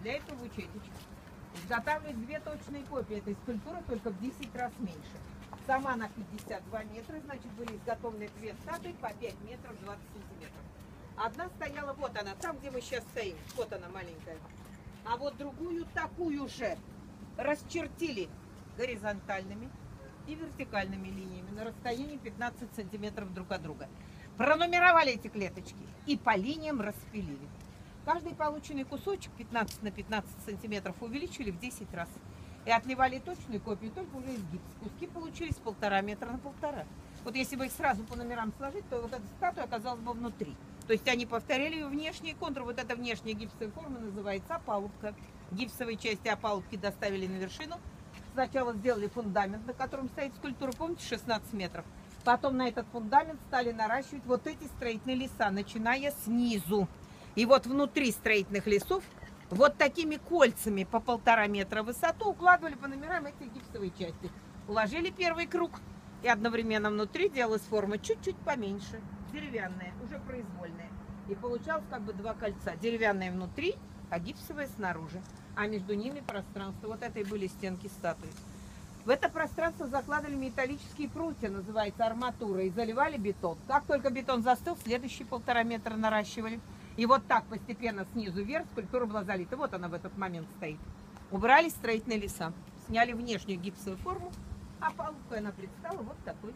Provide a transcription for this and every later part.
Для этого Вучетич изготавливает две точные копии этой скульптуры, только в 10 раз меньше. Сама на 52 метра, значит, были изготовлены две статуи по 5 метров 20 сантиметров. Одна стояла, вот она, там, где мы сейчас стоим, вот она маленькая. А вот другую, такую же, расчертили горизонтальными и вертикальными линиями на расстоянии 15 сантиметров друг от друга. Пронумеровали эти клеточки и по линиям распилили. Каждый полученный кусочек 15 на 15 сантиметров увеличили в 10 раз. И отливали точную копию, только уже из гипса. Куски получились 1,5 метра на 1,5. Вот если бы их сразу по номерам сложить, то вот эта статуя оказалась бы внутри. То есть они повторяли ее внешний контур. Вот эта внешняя гипсовая форма называется опалубка. Гипсовые части опалубки доставили на вершину. Сначала сделали фундамент, на котором стоит скульптура, помните, 16 метров. Потом на этот фундамент стали наращивать вот эти строительные леса, начиная снизу. И вот внутри строительных лесов вот такими кольцами по 1,5 метра в высоту укладывали по номерам эти гипсовые части. Уложили первый круг, и одновременно внутри делалась форма чуть-чуть поменьше, деревянная, уже произвольная. И получалось как бы два кольца, деревянное внутри, а гипсовое снаружи. А между ними пространство. Вот это и были стенки статуи. В это пространство закладывали металлические прутья, называется арматура, и заливали бетон. Как только бетон застыл, следующие 1,5 метра наращивали. И вот так постепенно снизу вверх скульптура была залита. Вот она в этот момент стоит. Убрали строительные леса, сняли внешнюю гипсовую форму, а палубкой она предстала вот такой.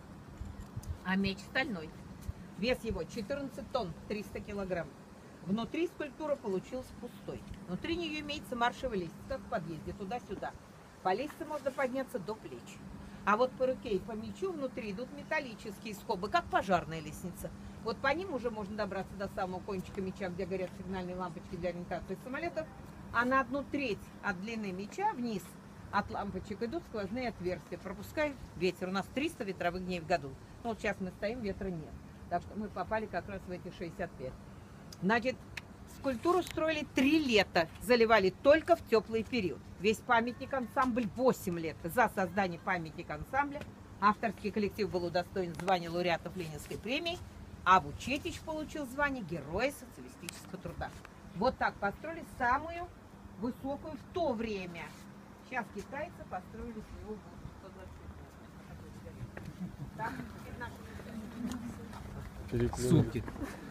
А меч стальной. Вес его 14 тонн, 300 килограмм. Внутри скульптура получилась пустой. Внутри нее имеется маршевая лестница, как в подъезде, туда-сюда. По лестнице можно подняться до плеч. А вот по руке и по мечу внутри идут металлические скобы, как пожарная лестница. Вот по ним уже можно добраться до самого кончика меча, где горят сигнальные лампочки для ориентации самолетов. А на 1/3 от длины меча вниз от лампочек идут сквозные отверстия, пропускают ветер. У нас 300 ветровых дней в году. Ну, вот сейчас мы стоим, ветра нет. Так что мы попали как раз в эти 65. Значит, скульптуру строили 3 лета, заливали только в теплый период. Весь памятник ансамбль 8 лет. За создание памятника ансамбля авторский коллектив был удостоен звания лауреатов Ленинской премии, а Вучетич получил звание Героя социалистического труда. Вот так построили самую высокую в то время. Сейчас китайцы построили всего 120 метров. Там 15 Сутки.